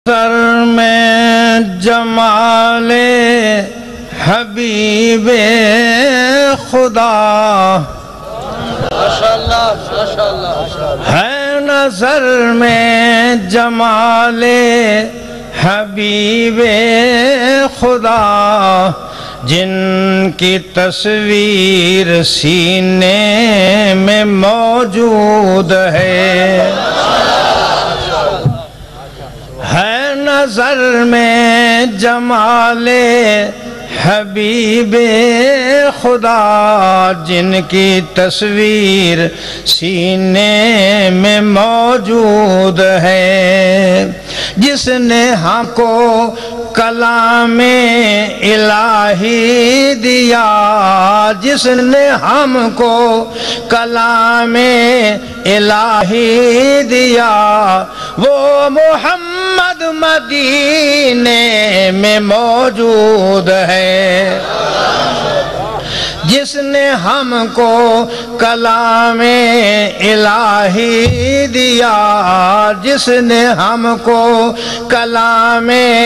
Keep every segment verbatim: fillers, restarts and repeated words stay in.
سر میں جمال حبیب خدا ہے، نظر میں جمال حبیب خدا جن کی تصویر سینے میں موجود ہے ہے نظر میں جمال حبیب خدا جن کی تصویر سینے میں موجود ہے، جس نے ہم کو کلام الہی دیا، جس نے ہم کو کلام الہی دیا، وہ محمد مدینے میں موجود ہے۔ جس نے ہم کو کلام الہی دیا، جس نے ہم کو کلام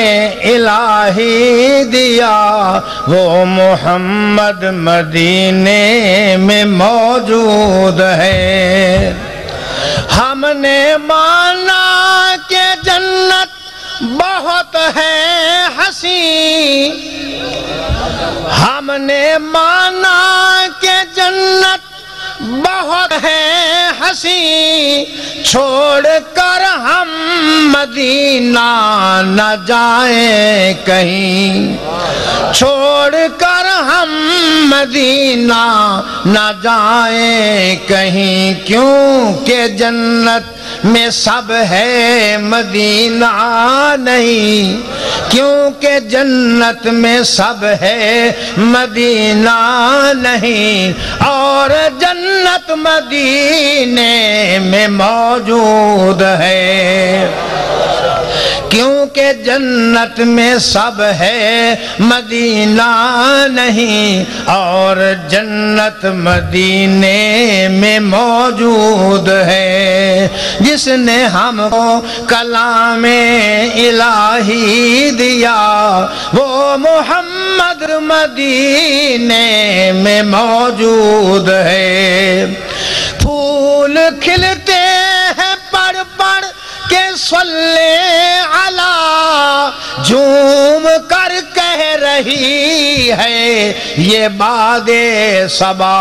الہی دیا، وہ محمد مدینے میں موجود ہے۔ ہم نے مانا کہ جنت بہت ہے حسین، ہم نے مانا کہ جنت بہت ہے حسین، چھوڑ کر ہم مدینہ نہ جائیں کہیں، چھوڑ کر ہم مدینہ نہ جائیں کہیں، کیونکہ جنت میں سب ہے مدینہ نہیں، کیونکہ جنت میں سب ہے مدینہ نہیں، اور جنت مدینے میں موجود ہے، کیونکہ جنت میں سب ہے مدینہ نہیں، اور جنت مدینے میں موجود ہے۔ جس نے ہم کو کلام الہی دیا، وہ محمد مدینے میں موجود ہے۔ پھول کھلتے ہیں پڑھ پڑھ کے صلی علی، جھوم کر کہہ رہی ہے یہ باد صبا،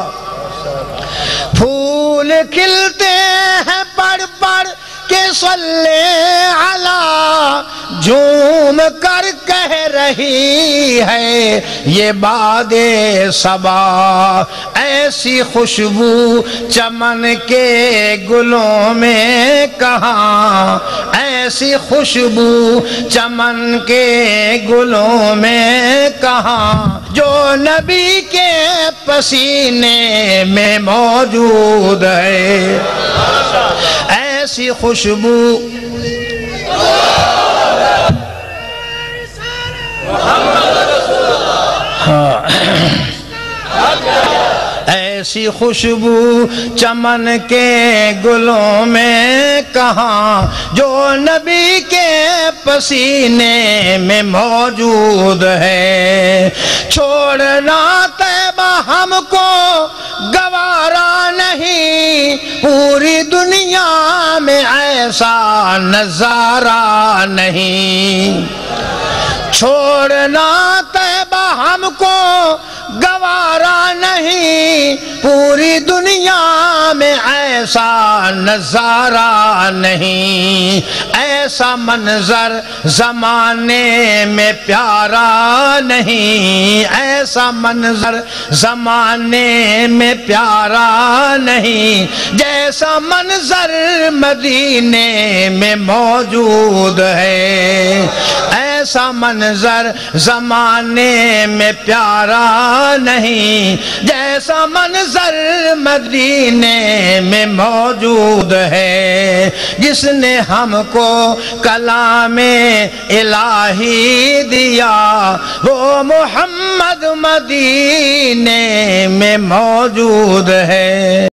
پھول کھلتے ہیں پڑھ پڑھ کے صلی علی، جھوم کر کہہ رہی ہے یہ باد صبا، ایسی خوشبو چمن کے گلوں میں کہاں، ایسی خوشبو چمن کے گلوں میں کہاں، جو نبی کے پسینے میں موجود ہے، ایسی خوشبو ایسی خوشبو چمن کے گلوں میں کہاں، جو نبی کے پسینے میں موجود ہے۔ چھوڑنا طیبہ ہم کو گوارا نہیں، پوری دنیا میں ایسا نظارہ نہیں، چھوڑنا طیبہ ہم کو گوارا نہیں، پوری دنیا میں ایسا نظارہ نہیں، ایسا منظر زمانے میں پیارا نہیں، ایسا منظر زمانے میں پیارا نہیں، جیسا منظر مدینے میں موجود ہے، ایسا منظر زمانے میں پیارا نہیں، جیسا منظر مدینے میں موجود ہے۔ جس نے ہم کو کلام الہی دیا، وہ محمد مدینے میں موجود ہے۔